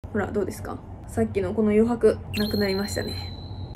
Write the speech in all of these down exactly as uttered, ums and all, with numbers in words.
ほらどうですか？さっきのこの余白なくなりましたね。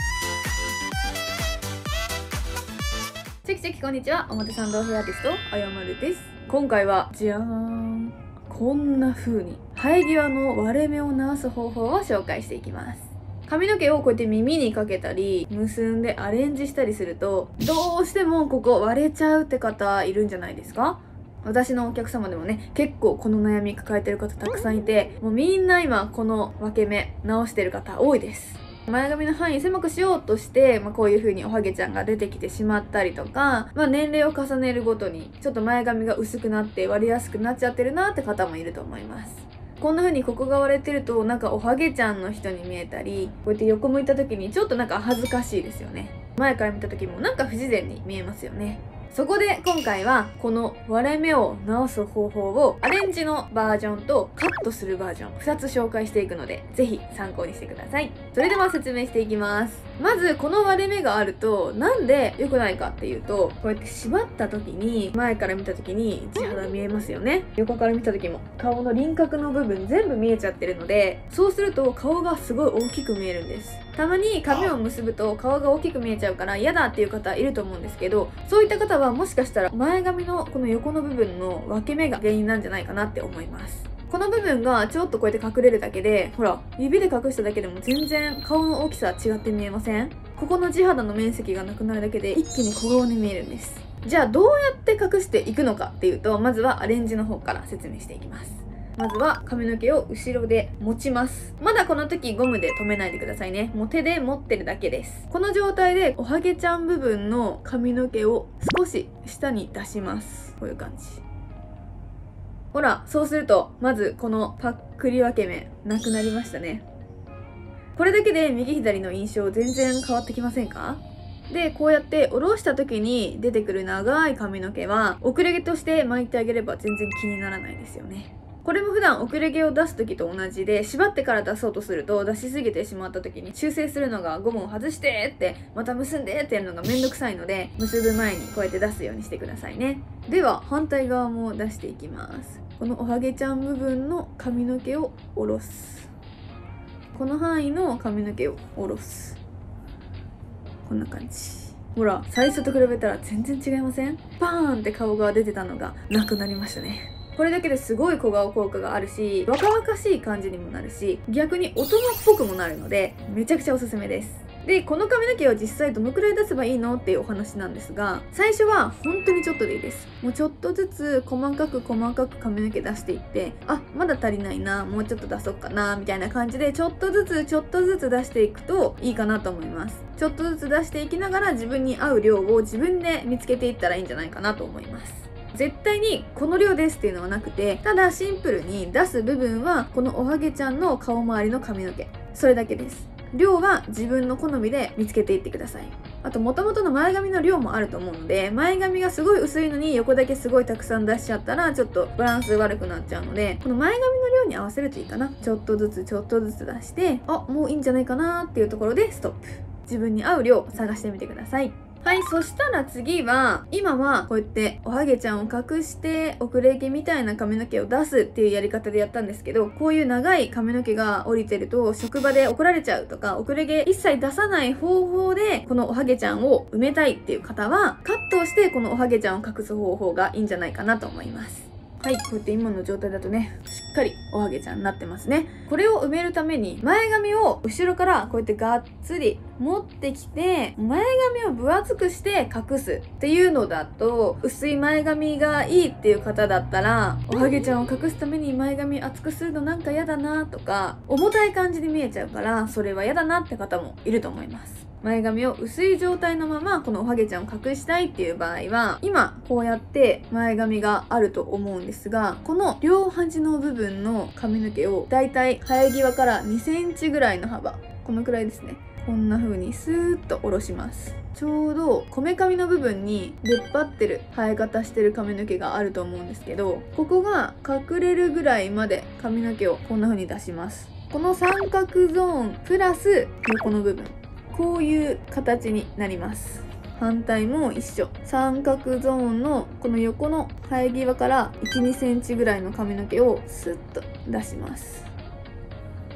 チェキチェキこんにちは、表参道ヘアアーティストあやまるです。今回はじゃーん、こんな風に生え際の割れ目を直す方法を紹介していきます。髪の毛をこうやって耳にかけたり結んでアレンジしたりすると、どうしてもここ割れちゃうって方いるんじゃないですか？私のお客様でもね、結構この悩み抱えてる方たくさんいて、もうみんな今この分け目直してる方多いです。前髪の範囲狭くしようとして、まあ、こういう風におはげちゃんが出てきてしまったりとか、まあ、年齢を重ねるごとにちょっと前髪が薄くなって割れやすくなっちゃってるなって方もいると思います。こんな風にここが割れてるとなんかおはげちゃんの人に見えたり、こうやって横向いた時にちょっとなんか恥ずかしいですよね。前から見た時もなんか不自然に見えますよね。そこで今回はこの割れ目を直す方法をアレンジのバージョンとカットするバージョンふたつ紹介していくので、ぜひ参考にしてください。それでは説明していきます。まずこの割れ目があるとなんで良くないかっていうと、こうやって縛った時に前から見た時に地肌見えますよね。横から見た時も顔の輪郭の部分全部見えちゃってるので、そうすると顔がすごい大きく見えるんです。たまに髪を結ぶと顔が大きく見えちゃうから嫌だっていう方いると思うんですけど、そういった方はもしかしたら前髪のこの横の部分の分け目が原因なんじゃないかなって思います。この部分がちょっとこうやって隠れるだけで、ほら指で隠しただけでも全然顔の大きさ違って見えません？ここの地肌の面積がなくなるだけで一気に小顔に見えるんです。じゃあどうやって隠していくのかっていうと、まずはアレンジの方から説明していきます。まずは髪の毛を後ろで持ちます。まだこの時ゴムで留めないでくださいね。もう手で持ってるだけです。この状態でおはげちゃん部分の髪の毛を少し下に出します。こういう感じ。ほら、そうするとまずこのパックリ分け目なくなりましたね。これだけで右左の印象全然変わってきませんか？で、こうやって下ろした時に出てくる長い髪の毛は遅れ毛として巻いてあげれば全然気にならないですよね。これも普段遅れ毛を出す時と同じで、縛ってから出そうとすると出しすぎてしまった時に修正するのがゴムを外してってまた結んでってやるのがめんどくさいので、結ぶ前にこうやって出すようにしてくださいね。では反対側も出していきます。このおはげちゃん部分の髪の毛を下ろす。この範囲の髪の毛を下ろす。こんな感じ。ほら、最初と比べたら全然違いません？バーンって顔が出てたのがなくなりましたね。これだけですごい小顔効果があるし、若々しい感じにもなるし、逆に大人っぽくもなるのでめちゃくちゃおすすめです。で、この髪の毛を実際どのくらい出せばいいのっていうお話なんですが、最初は本当にちょっとでいいです。もうちょっとずつ細かく細かく髪の毛出していって、あ、まだ足りないな、もうちょっと出そうかなみたいな感じでちょっとずつちょっとずつ出していくといいかなと思います。ちょっとずつ出していきながら自分に合う量を自分で見つけていったらいいんじゃないかなと思います。絶対にこの量ですっていうのはなくて、ただシンプルに出す部分はこのおはげちゃんの顔周りの髪の毛、それだけです。量は自分の好みで見つけていってください。あと元々の前髪の量もあると思うので、前髪がすごい薄いのに横だけすごいたくさん出しちゃったらちょっとバランス悪くなっちゃうので、この前髪の量に合わせるといいかな。ちょっとずつちょっとずつ出して、あ、もういいんじゃないかなっていうところでストップ。自分に合う量を探してみてください。はい、そしたら次は、今はこうやっておはげちゃんを隠して遅れ毛みたいな髪の毛を出すっていうやり方でやったんですけど、こういう長い髪の毛が降りてると職場で怒られちゃうとか、遅れ毛一切出さない方法でこのおはげちゃんを埋めたいっていう方は、カットをしてこのおはげちゃんを隠す方法がいいんじゃないかなと思います。はい、こうやって今の状態だとね、しっかりおはげちゃんになってますね。これを埋めるために前髪を後ろからこうやってがっつり持ってきて、前髪を分厚くして隠すっていうのだと、薄い前髪がいいっていう方だったら、おはげちゃんを隠すために前髪厚くするのなんか嫌だなとか、重たい感じに見えちゃうからそれは嫌だなって方もいると思います。前髪を薄い状態のままこのおはげちゃんを隠したいっていう場合は、今こうやって前髪があると思うんですが、この両端の部分の髪の毛をだいたい生え際からにセンチぐらいの幅、このくらいですね、こんな風にスーッと下ろします。ちょうどこめかみの部分に出っ張ってる生え方してる髪の毛があると思うんですけど、ここが隠れるぐらいまで髪の毛をこんな風に出します。この三角ゾーンプラス横の部分、こういう形になります。反対も一緒。三角ゾーンのこの横の生え際からいち、にセンチぐらいの髪の毛をスッと出します。こ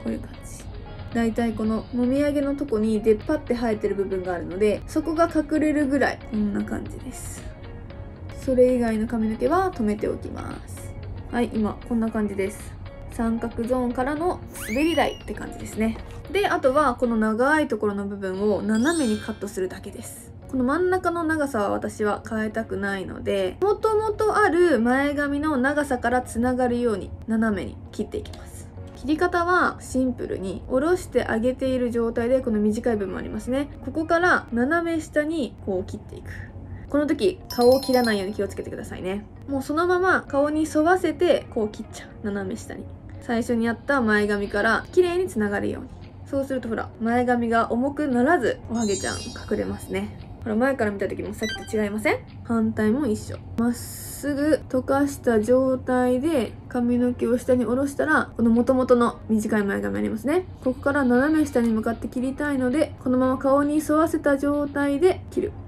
こういう感じ。だいたいこのもみあげのとこに出っ張って生えてる部分があるので、そこが隠れるぐらいこんな感じです。それ以外の髪の毛は留めておきます。はい、今こんな感じです。三角ゾーンからの滑り台って感じですね。で、あとはこの長いところの部分を斜めにカットするだけです。この真ん中の長さは私は変えたくないので、もともとある前髪の長さからつながるように斜めに切っていきます。切り方はシンプルに下ろしてあげている状態で、この短い部分ありますね、ここから斜め下にこう切っていく。この時顔を切らないように気をつけてくださいね。もうそのまま顔に沿わせてこう切っちゃう。斜め下に最初にやった前髪から綺麗につながるように。そうするとほら、前髪が重くならずおはげちゃん隠れますね。ほら、前から見た時もさっきと違いません？反対も一緒。まっすぐ溶かした状態で髪の毛を下に下ろしたら、この元々の短い前髪ありますね、ここから斜め下に向かって切りたいので、このまま顔に沿わせた状態で切る。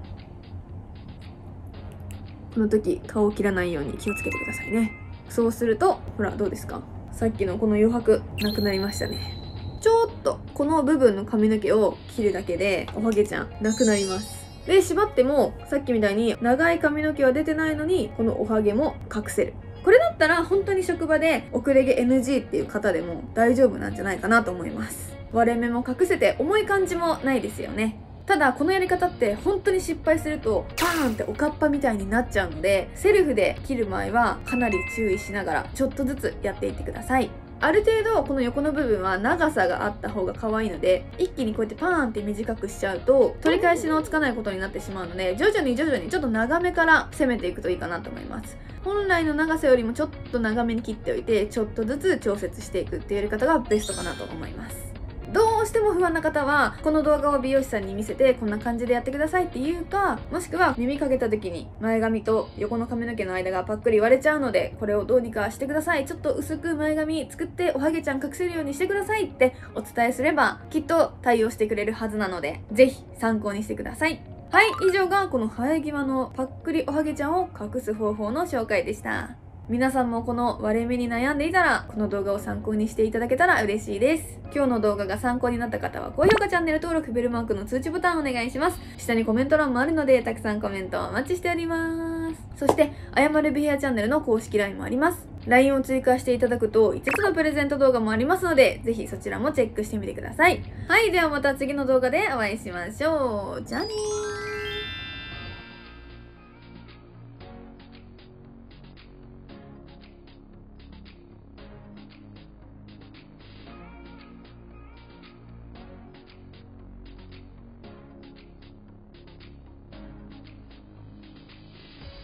この時顔を切らないように気をつけてくださいね。そうするとほら、どうですか？さっきのこの余白なくなりましたね。ちょっとこの部分の髪の毛を切るだけでおはげちゃんなくなります。で、縛ってもさっきみたいに長い髪の毛は出てないのに、このおはげも隠せる。これだったら本当に職場で遅れ毛 エヌジー っていう方でも大丈夫なんじゃないかなと思います。割れ目も隠せて重い感じもないですよね。ただこのやり方って本当に失敗するとパーンっておかっぱみたいになっちゃうので、セルフで切る場合はかなり注意しながらちょっとずつやっていってください。ある程度この横の部分は長さがあった方が可愛いので、一気にこうやってパーンって短くしちゃうと取り返しのつかないことになってしまうので、徐々に徐々にちょっと長めから攻めていくといいかなと思います。本来の長さよりもちょっと長めに切っておいて、ちょっとずつ調節していくっていうやり方がベストかなと思います。どうしても不安な方はこの動画を美容師さんに見せてこんな感じでやってくださいっていうか、もしくは耳かけた時に前髪と横の髪の毛の間がパックリ割れちゃうので、これをどうにかしてください、ちょっと薄く前髪作っておはげちゃん隠せるようにしてくださいってお伝えすればきっと対応してくれるはずなので、ぜひ参考にしてください。はい、以上がこの生え際のパックリおはげちゃんを隠す方法の紹介でした。皆さんもこの割れ目に悩んでいたら、この動画を参考にしていただけたら嬉しいです。今日の動画が参考になった方は高評価、チャンネル登録、ベルマークの通知ボタンをお願いします。下にコメント欄もあるので、たくさんコメントをお待ちしております。そして、あやまる美ヘアチャンネルの公式 ライン もあります。ライン を追加していただくといつつのプレゼント動画もありますので、ぜひそちらもチェックしてみてください。はい、ではまた次の動画でお会いしましょう。じゃあねー。